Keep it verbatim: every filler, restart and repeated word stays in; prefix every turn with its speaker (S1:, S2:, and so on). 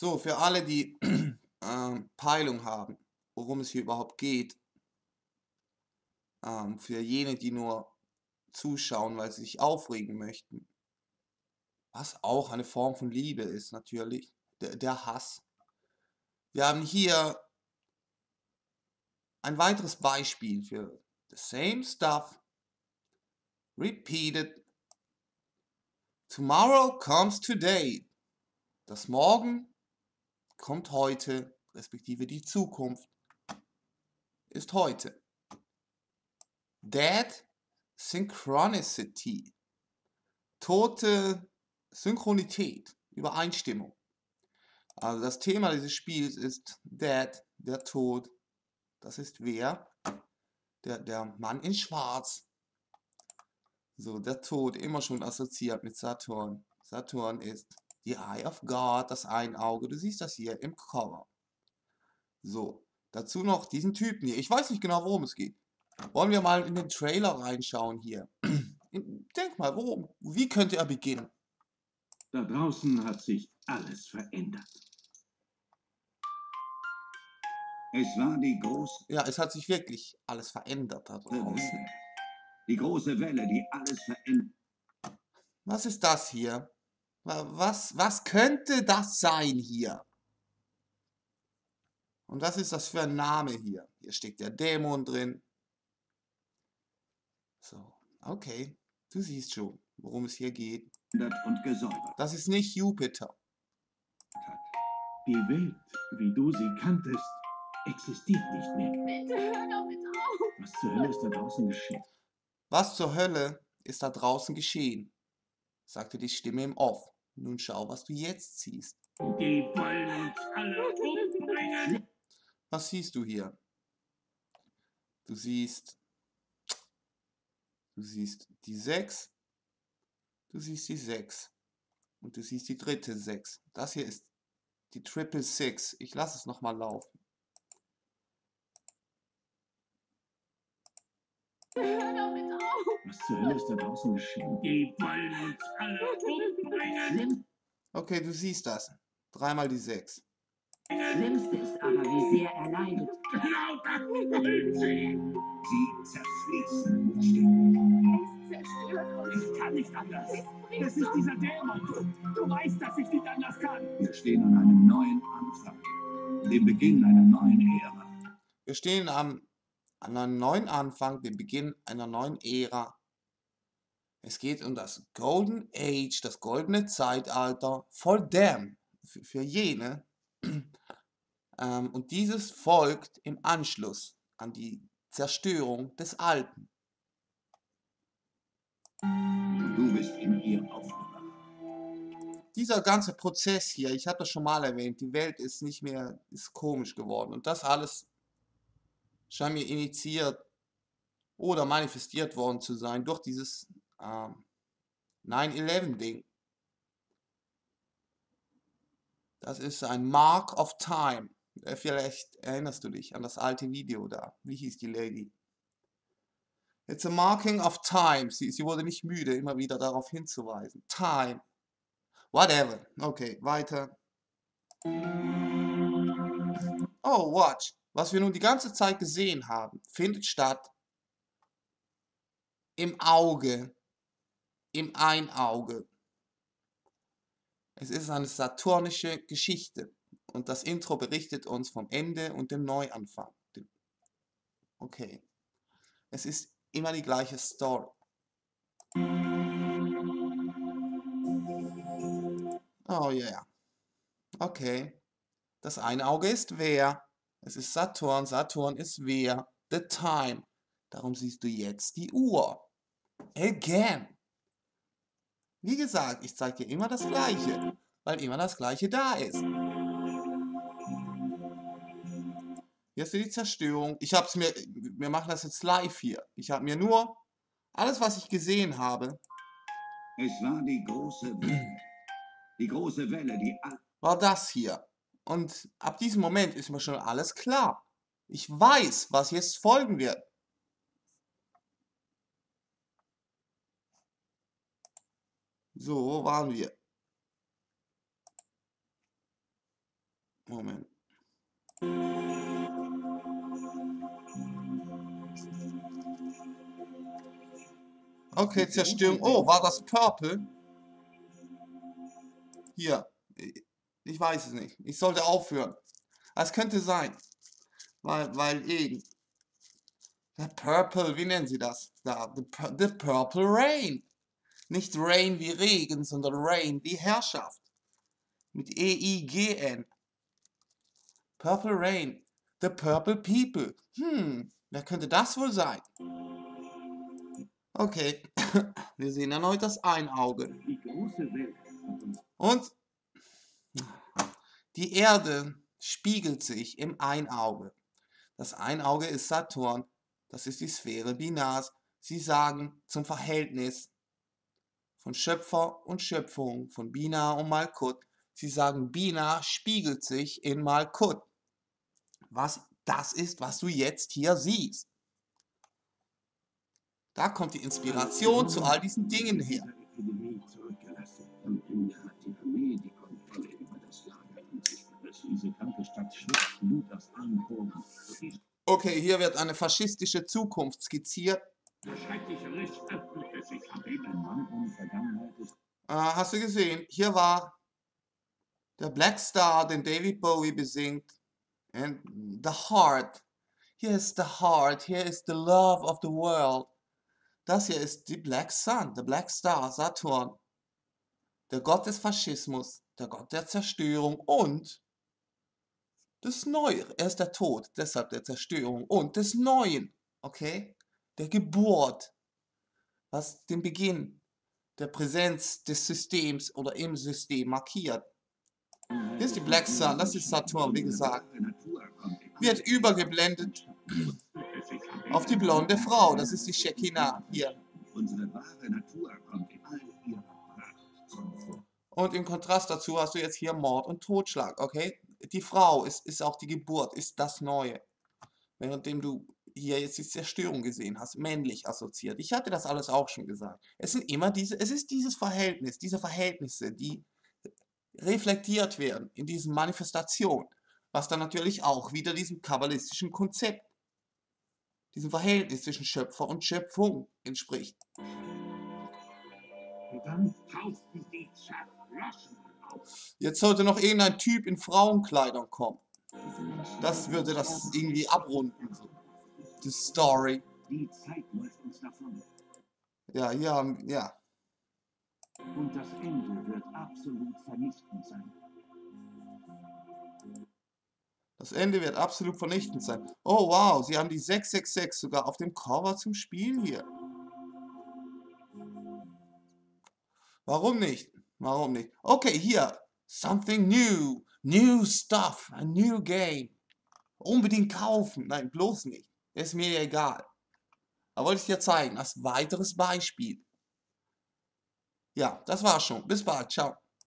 S1: So, für alle, die ähm, Peilung haben, worum es hier überhaupt geht, ähm, für jene, die nur zuschauen, weil sie sich aufregen möchten, was auch eine Form von Liebe ist natürlich, der, der Hass. Wir haben hier ein weiteres Beispiel für the same stuff repeated. Tomorrow comes today. Das Morgen kommt heute, respektive die Zukunft ist heute. Dead Synchronicity. Tote Synchronität, Übereinstimmung. Also das Thema dieses Spiels ist Dead, der Tod. Das ist wer? Der, der Mann in Schwarz. So, der Tod, immer schon assoziiert mit Saturn. Saturn ist die Eye of God, das Einauge. Du siehst das hier im Cover. So, dazu noch diesen Typen hier. Ich weiß nicht genau, worum es geht. Wollen wir mal in den Trailer reinschauen hier? Denk mal, worum, wie könnte er beginnen?
S2: Da draußen hat sich alles verändert. Es war die große
S1: Ja, es hat sich wirklich alles verändert da draußen.
S2: Welle. Die große Welle, die alles verändert.
S1: Was ist das hier? Wa- Was, was könnte das sein hier? Und was ist das für ein Name hier? Hier steckt der Dämon drin. So, okay. Du siehst schon, worum es hier geht.
S2: Und gesäubert
S1: Das ist nicht Jupiter.
S2: hat. Die Welt, wie du sie kanntest, existiert nicht mehr.
S3: Bitte hör damit auf.
S2: Was zur Hölle ist da draußen geschehen?
S1: Was zur Hölle ist da draußen geschehen? Sagte die Stimme im Off. Nun schau, was du jetzt siehst.
S2: Die wollen uns alle umbringen.
S1: Was siehst du hier? Du siehst, du siehst die sechs, du siehst die sechs und du siehst die dritte sechs. Das hier ist die Triple Six. Ich lasse es nochmal laufen.
S3: Hör damit auf.
S2: Was zur Hölle ist da draußen geschehen? Die wollen uns alle umbringen.
S1: Okay, du siehst das. Dreimal die sechs.
S4: Schlimmste ist aber, wie sehr er leidet.
S2: Lauter wollen sie. Sie zerfließen ständig.
S3: Es zerstört uns.
S2: Ich kann nicht anders.
S3: Es bringt
S2: Das ist
S3: uns.
S2: dieser Dämon. Du weißt, dass ich nicht anders kann. Wir stehen an einem neuen Anfang. Dem Beginn einer neuen Ära.
S1: Wir stehen am, an einem neuen Anfang, dem Beginn einer neuen Ära. Es geht um das Golden Age, das goldene Zeitalter for them, für, für jene. Ähm, und dieses folgt im Anschluss an die Zerstörung des Alten.
S2: Und du bist in ihr aufgewacht.
S1: Dieser ganze Prozess hier, ich habe das schon mal erwähnt, die Welt ist nicht mehr, ist komisch geworden. Und das alles scheint mir initiiert oder manifestiert worden zu sein durch dieses ähm, nine eleven Ding. Das ist ein Mark of Time. Äh, Vielleicht erinnerst du dich an das alte Video da. Wie hieß die Lady? It's a marking of time. Sie, sie wurde nicht müde, immer wieder darauf hinzuweisen. Time. Whatever. Okay, weiter. Oh, watch. Was wir nun die ganze Zeit gesehen haben, findet statt im Auge, im Einauge. Es ist eine saturnische Geschichte und das Intro berichtet uns vom Ende und dem Neuanfang. Okay. Es ist immer die gleiche Story. Oh ja, yeah. Okay. Das eine Auge ist wer? Es ist Saturn. Saturn ist wer? The time. Darum siehst du jetzt die Uhr. Again. Wie gesagt, ich zeige dir immer das Gleiche, weil immer das Gleiche da ist. Hier hast du die Zerstörung. Ich hab's mir, wir machen das jetzt live hier. Ich habe mir nur alles, was ich gesehen habe,
S2: Es war die große Welle. Die große Welle, die all
S1: war das hier. Und ab diesem Moment ist mir schon alles klar. Ich weiß, was jetzt folgen wird. So, wo waren wir? Moment. Okay, Zerstörung. Oh, war das Purple? Hier. Ich weiß es nicht. Ich sollte aufhören. Es könnte sein. Weil, weil eben. Der Purple, wie nennen sie das? Da, the, the Purple Rain. Nicht Rain wie Regen, sondern Rain wie Herrschaft. Mit E I G N. Purple Rain. The Purple People. Hm, wer könnte das wohl sein? Okay, wir sehen erneut das Einauge.
S2: Die große Welt hat uns
S1: Und die Erde spiegelt sich im Einauge. Das Einauge ist Saturn. Das ist die Sphäre Binars. Sie sagen zum Verhältnis von Schöpfer und Schöpfung, von Binah und Malkut. Sie sagen, Binah spiegelt sich in Malkut. Was das ist, was du jetzt hier siehst. Da kommt die Inspiration zu all diesen Dingen her.
S2: diese Epidemie zurückgelassen. Am Ende hat die Armee die Kontrolle über das Lager an sich gerissen. Diese kranke Stadt schwitzt Blut aus allen Poren.
S1: Okay, hier wird eine faschistische Zukunft skizziert.
S2: Der schreckliche Riss öffnete sich. Ein Mann ohne Vergangenheit ist
S1: Äh, hast du gesehen? Hier war der Black Star, den David Bowie besingt. And the heart. Here is the heart. Here is the love of the world. Das hier ist die Black Sun, der Black Star, Saturn. Der Gott des Faschismus, der Gott der Zerstörung und des Neuen. Er ist der Tod, deshalb der Zerstörung und des Neuen. Okay? Der Geburt. Was den Beginn der Präsenz des Systems oder im System markiert. Hier ist die Black Sun, das ist Saturn, wie gesagt. Wird übergeblendet auf die blonde Frau, das ist die Shekinah hier.
S2: Unsere wahre Natur kommt in all ihrer Pracht zum Vorschein.
S1: Und im Kontrast dazu hast du jetzt hier Mord und Totschlag, okay? Die Frau ist, ist auch die Geburt, ist das Neue. Währenddem du hier jetzt die Zerstörung gesehen hast, männlich assoziiert. Ich hatte das alles auch schon gesagt. Es sind immer diese, es ist dieses Verhältnis, diese Verhältnisse, die reflektiert werden in diesen Manifestationen, was dann natürlich auch wieder diesem kabbalistischen Konzept, diesem Verhältnis zwischen Schöpfer und Schöpfung entspricht.
S2: Und dann tauchten die Zerflossenen auf.
S1: Jetzt sollte noch irgendein Typ in Frauenkleidern kommen.
S4: Diese Menschen
S1: Das würde das irgendwie abrunden, so. Die Story.
S2: Die Zeit läuft uns davon.
S1: Ja, hier haben, ja.
S2: Und das Ende wird absolut vernichtend sein.
S1: Das Ende wird absolut vernichtend sein. Oh wow, sie haben die sechs sechs sechs sogar auf dem Cover zum Spielen hier. Warum nicht? Warum nicht? Okay, hier. Something new. New stuff. A new game. Unbedingt kaufen. Nein, bloß nicht. Ist mir egal. Aber wollte ich dir zeigen, als weiteres Beispiel. Ja, das war's schon. Bis bald. Ciao.